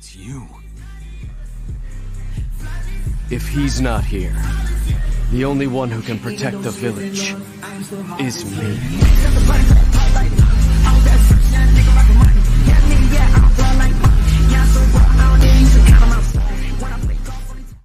It's you. If he's not here, the only one who can protect the village is me.